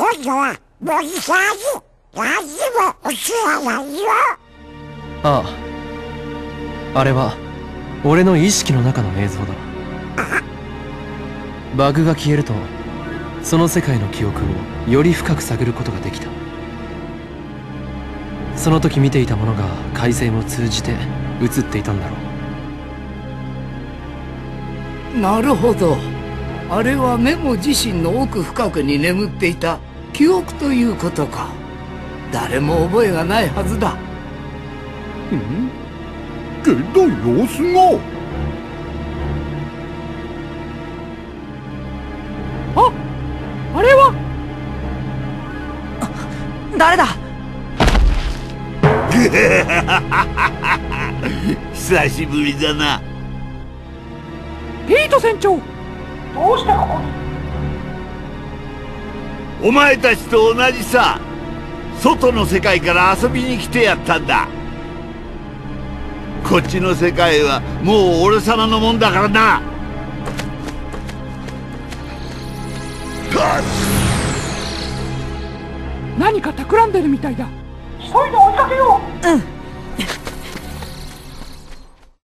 ああ、あれは俺の意識の中の映像だ。バグが消えるとその世界の記憶をより深く探ることができた。その時見ていたものが回線を通じて映っていたんだろう。 なるほど。あれはメモ自身の奥深くに眠っていた記憶ということか。誰も覚えがないはずだ。 けど様子が。 あれは誰だ。 久しぶりだな。 ピート船長、どうしてここに？ お前たちと同じさ。外の世界から遊びに来てやったんだ。こっちの世界はもう俺様のもんだからな。 何か企んでるみたいだ。急いで追いかけよう。